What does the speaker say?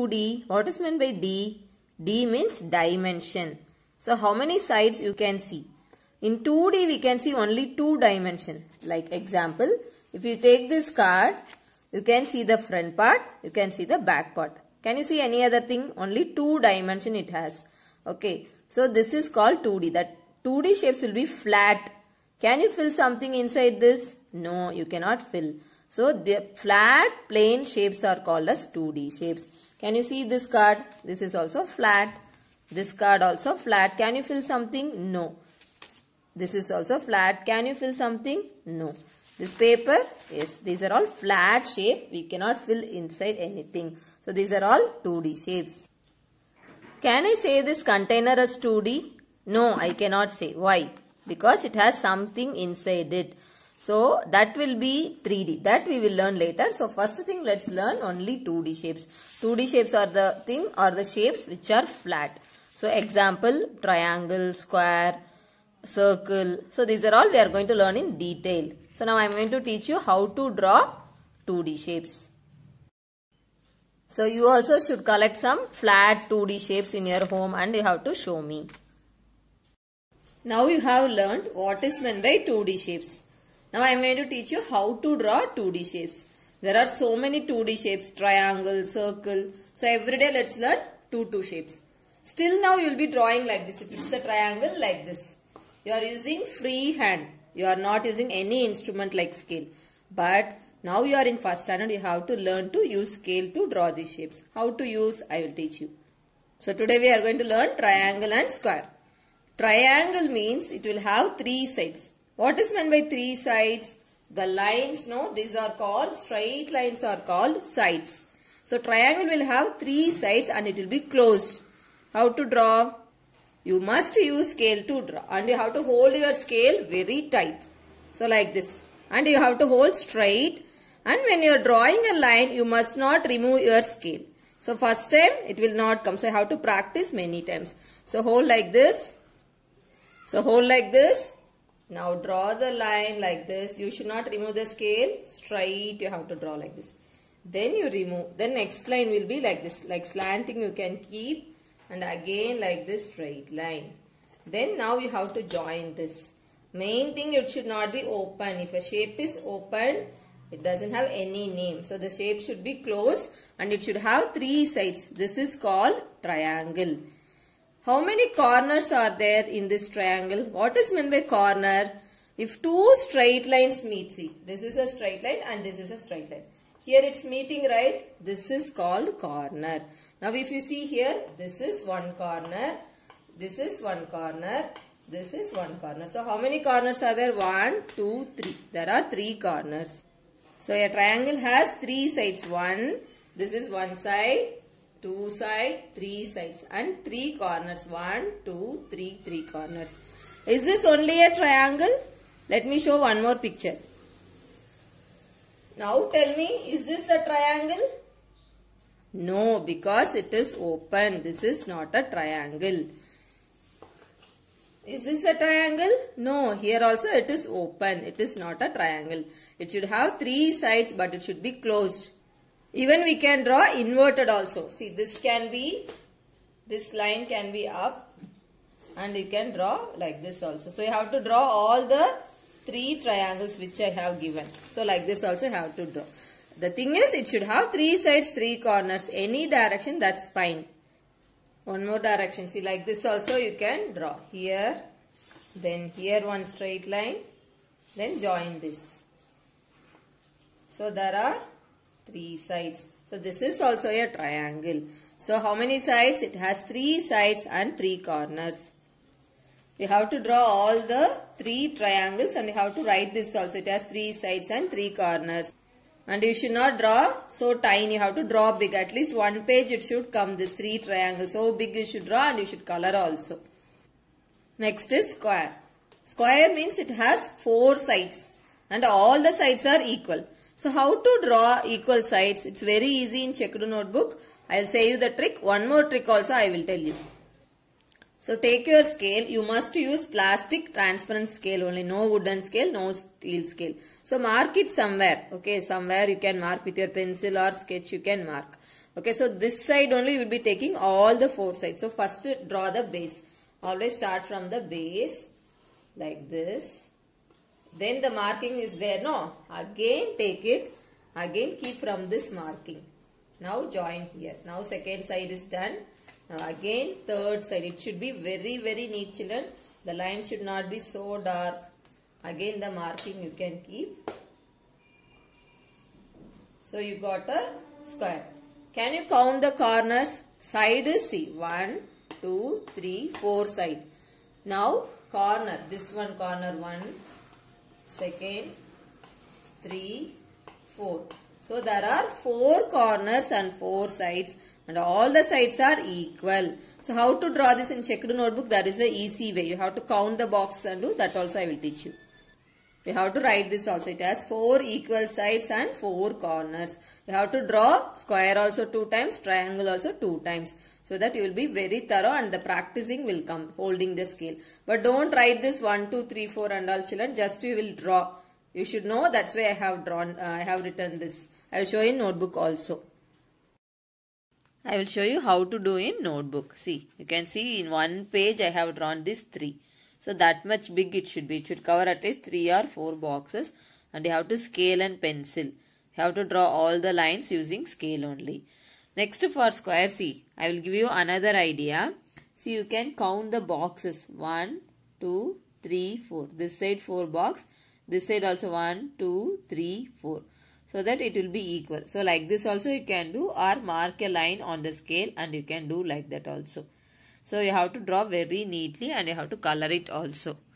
2D? What is meant by D? D means dimension. So how many sides you can see? In 2D we can see only 2 dimension. Like example, if you take this card, you can see the front part, you can see the back part. Can you see any other thing? Only 2 dimension it has. Okay, so this is called 2D. That 2D shapes will be flat. Can you fill something inside this? No, you cannot fill. So the flat plane shapes are called as 2D shapes. Can you see this card? This is also flat. This card also flat. Can you fill something? No. This is also flat. Can you fill something? No. This paper? Yes. These are all flat shape. We cannot fill inside anything. So these are all 2D shapes. Can I say this container as 2D? No, I cannot say. Why? Because it has something inside it. So that will be 3D. That we will learn later. So first thing, let's learn only 2D shapes. 2D shapes are the thing or the shapes which are flat. So example, triangle, square, circle. So these are all we are going to learn in detail. So now I am going to teach you how to draw 2D shapes. So you also should collect some flat 2D shapes in your home and you have to show me. Now you have learned what is meant by 2D shapes. Now I am going to teach you how to draw 2D shapes. There are so many 2D shapes, triangle, circle. So every day let's learn 2 shapes. Still now you will be drawing like this. If it's a triangle, like this. You are using free hand. You are not using any instrument like scale. But now you are in first standard, you have to learn to use scale to draw these shapes. How to use, I will teach you. So today we are going to learn triangle and square. Triangle means it will have 3 sides. What is meant by 3 sides? The lines, no, these are called, straight lines are called sides. So triangle will have 3 sides and it will be closed. How to draw? You must use scale to draw and you have to hold your scale very tight. So like this. And you have to hold straight. And when you are drawing a line, you must not remove your scale. So first time it will not come. So you have to practice many times. So hold like this. So hold like this. Now draw the line like this. You should not remove the scale. Straight you have to draw like this. Then you remove. The next line will be like this. Like slanting you can keep. And again like this straight line. Then now you have to join this. Main thing, it should not be open. If a shape is open, it doesn't have any name. So the shape should be closed and it should have 3 sides. This is called triangle. How many corners are there in this triangle? What is meant by corner? If 2 straight lines meet, see, this is a straight line and this is a straight line. Here it's meeting, right? This is called corner. Now if you see here, this is one corner, this is one corner, this is one corner. So how many corners are there? 1, 2, 3. There are 3 corners. So a triangle has 3 sides. This is one side, 2 sides, 3 sides and 3 corners. 1, 2, 3, 3 corners. Is this only a triangle? Let me show one more picture. Now tell me, is this a triangle? No, because it is open. This is not a triangle. Is this a triangle? No, here also it is open. It is not a triangle. It should have 3 sides but it should be closed. Even we can draw inverted also. See, this line can be up and you can draw like this also. So you have to draw all the 3 triangles which I have given. So like this also you have to draw. The thing is, it should have 3 sides, 3 corners. Any direction, that's fine. One more direction. See, like this also you can draw. Here, then here one straight line. Then join this. So there are 3 sides. So this is also a triangle. So how many sides? It has 3 sides and 3 corners. You have to draw all the 3 triangles and you have to write this also. It has 3 sides and 3 corners. And you should not draw so tiny. You have to draw big. At least 1 page it should come. This 3 triangles. So big you should draw and you should color also. Next is square. Square means it has 4 sides. And all the sides are equal. So how to draw equal sides? It's very easy in checked notebook. I will say you the trick. One more trick also I will tell you. So take your scale. You must use plastic transparent scale only. No wooden scale, no steel scale. So mark it somewhere. Okay, somewhere you can mark with your pencil or sketch you can mark. Okay, so this side only you will be taking all the 4 sides. So first draw the base. Always start from the base like this. Then the marking is there, no? Again take it. Again keep from this marking. Now join here. Now second side is done. Now again third side. It should be very neat, children. The line should not be so dark. Again the marking you can keep. So you got a square. Can you count the corners? Side is, see, 1, 2, 3, 4 side. Now corner, this one corner 1, second, 3, 4. So there are 4 corners and 4 sides and all the sides are equal. So how to draw this in checked notebook? That is the easy way. You have to count the box and do that also I will teach you. We have to write this also. It has 4 equal sides and 4 corners. You have to draw square also 2 times, triangle also 2 times. So that you will be very thorough and the practicing will come holding the scale. But don't write this 1, 2, 3, 4 and all, children. Just you will draw. You should know that's why I have drawn. I have written this. I will show you in notebook also. I will show you how to do in notebook. See, you can see in one page I have drawn this 3. So that much big it should be. It should cover at least 3 or 4 boxes. And you have to scale and pencil. You have to draw all the lines using scale only. Next for square, see, I will give you another idea. See, you can count the boxes. 1, 2, 3, 4. This side 4 box. This side also 1, 2, 3, 4. So that it will be equal. So like this also you can do or mark a line on the scale and you can do like that also. So you have to draw very neatly and you have to color it also.